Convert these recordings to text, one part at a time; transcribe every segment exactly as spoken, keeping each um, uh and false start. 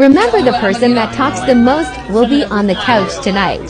Remember, the person that talks the most will be on the couch tonight.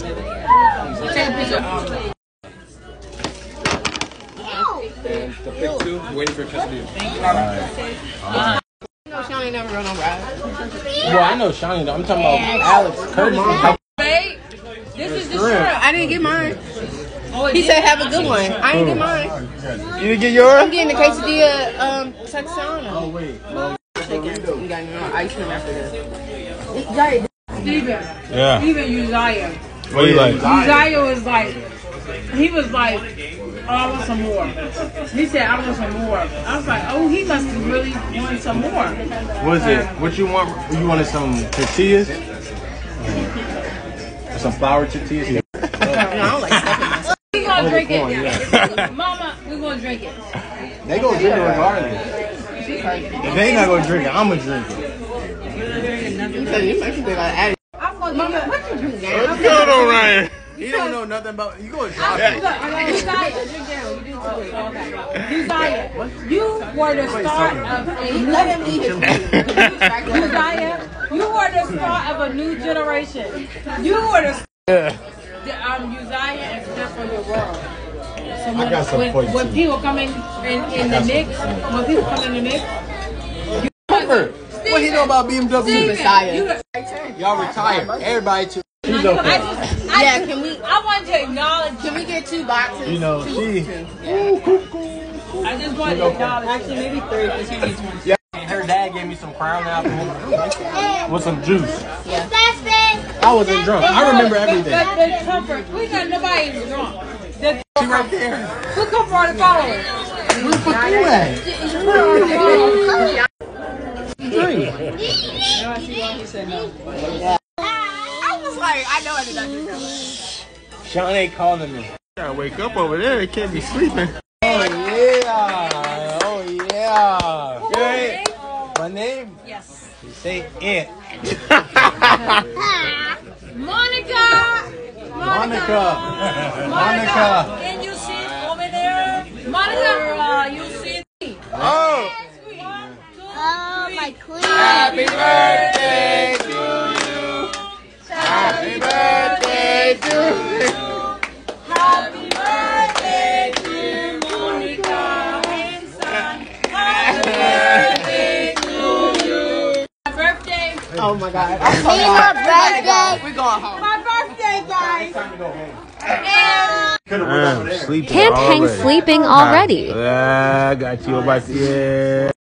And the pick two, waiting for custody. Alright. No, Shawnee never run on ride. Well, I know Shawnee though. I'm talking about Alex Curtis. Wait, this is the shrimp. I didn't get mine. He said have a good one. I didn't get mine. You didn't get yours? I'm getting the quesadilla um Texana. Oh wait. You got no ice cream after this. Steven. Yeah. Even Uzziah. What do you like? Uzziah was like, he was like, oh, I want some more. He said, I want some more. I was like, oh, he must really want some more. What is it? What you want? You wanted some tortillas? Some flour tortillas? No, I don't like stuff in myself. We gonna drink it. Mama, we gonna drink it. They gonna drink it regardless. If they not gonna drink it, I'm gonna drink it. I'm gonna Mama, what you drink? What's going on, Ryan? He don't know nothing about. You gonna drop it? Look, Uzziah, drink down. You do too. Uzziah, you were the start of a Let him eat his food. Uzziah, you were the start of a new generation. You were the Yeah. the, um, Uzziah and stuff for your world. So I got some when, for you, when too. people come in in, in the mix, when people come in the mix, What he know about B M W? Messiah. Y'all retired. Everybody too. She's I okay. just, I Yeah, just, can we? I want to acknowledge. Can we get two boxes? You know, two, she. two. I just want to acknowledge. Actually, maybe three because he needs one. Yeah. Her dad gave me some Crown Apple With some juice. Yeah. I wasn't drunk. I remember The, everything. the, the comfort. We got nobody is drunk. The, She right there. who come for the followers? Where the fuck you at? Drink. I was like, I know I did not do that. Sean ain't calling me. Gotta wake up over there. They can't be sleeping. Oh yeah. Oh yeah. Right. My name? Yes. You say it. Monica. Monica. Monica. Can you see over there? Monica, uh, you see me. Oh. Oh, my queen. Happy birthday to you. Happy birthday to you. Happy birthday to Monica and son. Happy birthday to you. My birthday. Oh my God. It's my birthday. We're going home. My birthday, guys. I'm sleeping Can't hang already. sleeping already. Yeah, I got you about to. Yeah.